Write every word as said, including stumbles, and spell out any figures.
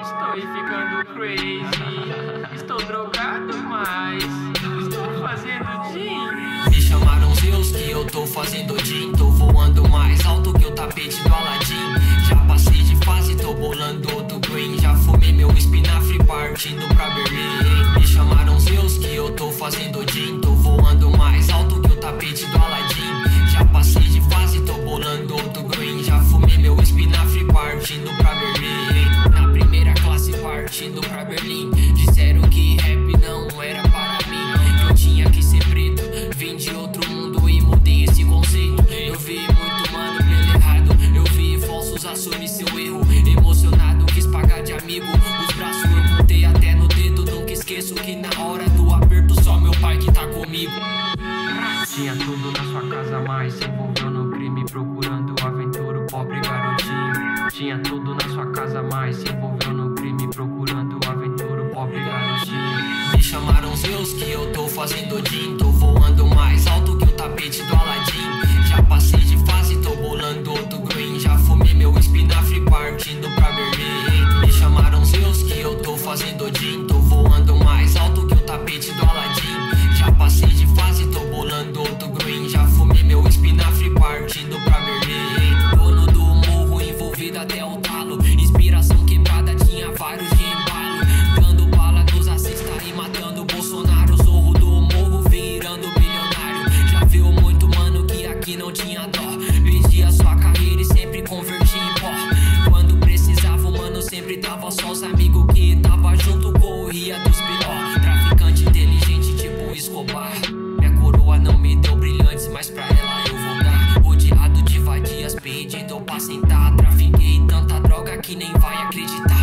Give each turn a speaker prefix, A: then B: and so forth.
A: Estou ficando crazy. Estou drogado, mas estou fazendo gin.
B: Me chamaram Zeus que eu tô fazendo gin. Tô voando mais alto que o tapete do Aladdin. Já passei de fase, tô bolando outro green. Já fumei meu espinafre partindo pra Berlim. Me chamaram Zeus que eu tô fazendo gin. Tô voando mais alto que o tapete do Aladdin. Já passei de fase, tô bolando outro green. Já fumei meu espinafre partindo pra Berlim. Na primeira classe partindo pra Berlim. Disseram que rap não era para mim, que eu tinha que ser preto. Vim de outro mundo e mudei esse conceito. Eu vi muito mano pelo errado. Eu vi falsos assumir seu erro. Emocionado, quis pagar de amigo. Os braços eu contei até no dedo. Nunca esqueço que na hora do aperto só meu pai que tá comigo.
A: Tinha tudo na sua casa, mas se envolveu no crime procurando aventura, o pobre garotinho. Tinha tudo na sua casa, mas se envolveu no crime procurando aventura, o pobre garotinho.
B: Me chamaram Zeus que eu tô fazendo gin. Tô voando mais alto que o tapete do Aladdin. Já passei de fase, tô bolando outro green. Já fumei meu espinafre partindo pra Berlim. Me chamaram Zeus que eu tô fazendo gin. Tô voando mais alto que o tapete do Aladdin. Já passei de fase, tô bolando outro green. Já fumei meu espinafre partindo pra Berlim. Dono do morro envolvido até o talo. Inspiração quebrada, tinha vários de embalo. Dando bala nos assista e matando Bolsonaro. Zorro do morro virando bilionário. Já viu muito mano que aqui não tinha dó. Vendia sua carreira e sempre convertia em pó. Quando precisava o mano sempre tava só. Os amigos que tava junto corria dos pior. Traficante inteligente tipo Escobar. Minha coroa não me deu brilhantes, mas pra ela eu vou dar. Rodeado de vadias pedindo pra sentar. Trafiquei tanta droga que nem vai acreditar.